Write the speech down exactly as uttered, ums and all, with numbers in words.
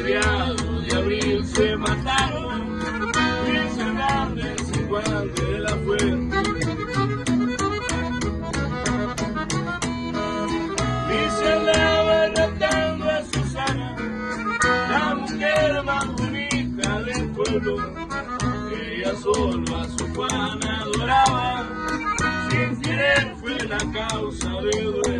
mediados de abril se mataron Luis Hernández y Juan de la Fuente. Y se andaba matando a Susana, la mujer más bonita del pueblo. Ella solo a su Juan adoraba, sin querer fue la causa de duelo.